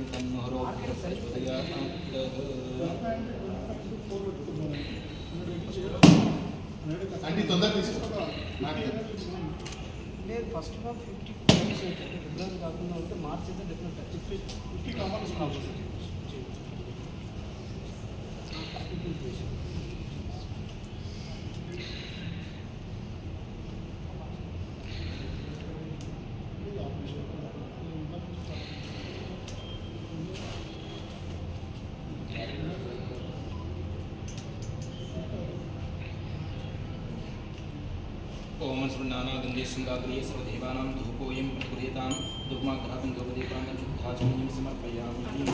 అంటే తొందరగా తీసుకో లేదు ఫస్ట్ హాఫ్ 50 ఫిబ్రవరి కాకుండా ఉంటే మార్చ్ అయితే డెఫినెట్ 50 కామర్స్ ओम स्वर्णानागंधे शृंगाग्रे सर्वदेवानां धूपोऽयं प्रकुर्यतां धूपमाग्रहं धूपदीपानां शुद्धाचमनीं समर्पयामि।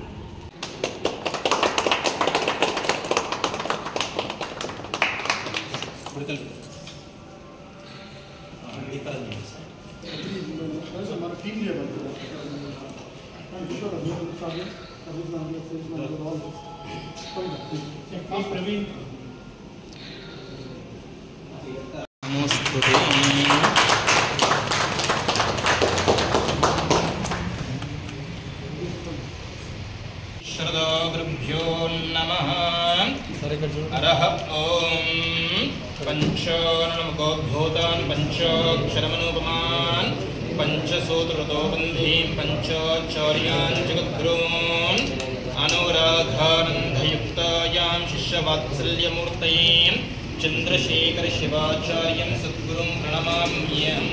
हमारा टीम लेवल प्रवीण श्रद्धाभ्यो नमः। अरह ओम पंचानमुखो भूतान् पंचाक्षरमनुपमान् पंचसूत्रतोबन्धीं पंचाचार्यान् जगद्गुरून् अनुराधानन्दयुक्तायां शिष्यवात्सल्यमूर्तयें चंद्रशेखर शिवाचार्यं सद्गुरुं प्रणमाम्यहम्।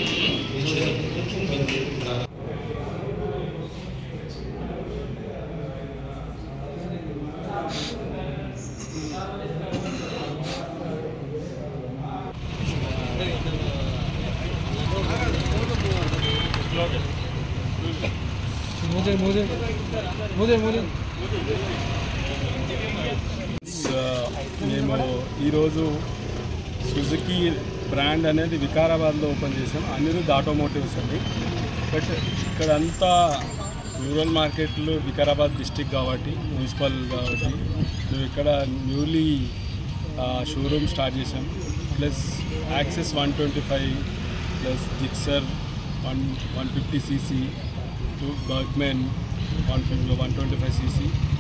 మేము ఈరోజు సుజుకి బ్రాండ్ అనేది వికారాబాద్లో ఓపెన్ చేసాం. అనిరుద్ ఆటోమోటివ్స్ అండి. బట్ ఇక్కడంతా రూరల్ మార్కెట్లు వికారాబాద్ డిస్టిక్ కాబట్టి మున్సిపల్ కాబట్టి మేము ఇక్కడ న్యూలీ షోరూమ్ స్టార్ట్ చేసాం. Plus Access 125 plus Gixxer 150 cc Burgman 125 cc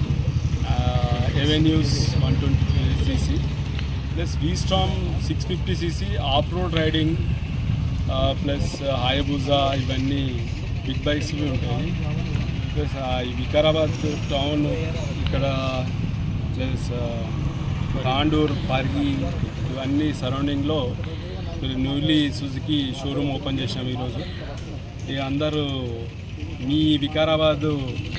Avenues 120 cc plus V-Strom 650 cc off road riding plus Hayabusa ఇవన్నీ బిగ్ బైక్స్ ఉంటాయి. ప్లస్ ఈ వికారాబాద్ టౌన్ ఇక్కడ ప్లస్ తాండూర్ పరిగి ఇవన్నీ సరౌండింగ్లో న్యూలీ సుజుకి షోరూమ్ ఓపెన్ చేసాం ఈరోజు. ఇక అందరూ మీ వికారాబాదు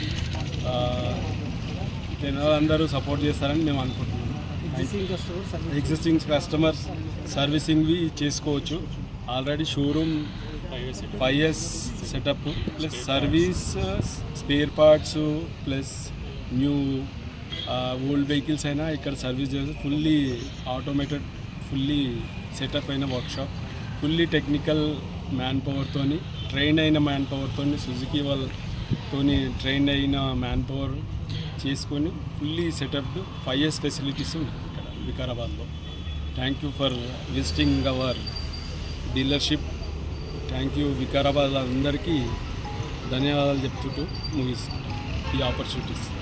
అందరూ సపోర్ట్ చేస్తారని మేము అనుకుంటున్నాం. ఎగ్జిస్టింగ్ కస్టమర్స్ సర్వీసింగ్వి చేసుకోవచ్చు. Already showroom 5 years setup plus service spare parts plus new old vehicles అయినా ఇక్కడ సర్వీస్ చేస్తే ఫుల్లీ ఆటోమేటెడ్ ఫుల్లీ సెటప్ అయిన వర్క్షాప్ ఫుల్లీ టెక్నికల్ మ్యాన్ పవర్తో ట్రైన్ అయిన మ్యాన్ పవర్తో సుజుకి వాళ్ళతోని ట్రైన్ అయిన మ్యాన్ పవర్ చేసుకొని ఫుల్లీ సెటప్డ్ 5 years ఫెసిలిటీస్ ఉన్నాయి ఇక్కడ వికారాబాద్లో. Thank you for visiting our dealership. Thank you Vikarabad అందరికీ ధన్యవాదాలు చెప్తుంటూ ముగిస్తున్నాం ఈ ఆపర్చునిటీస్.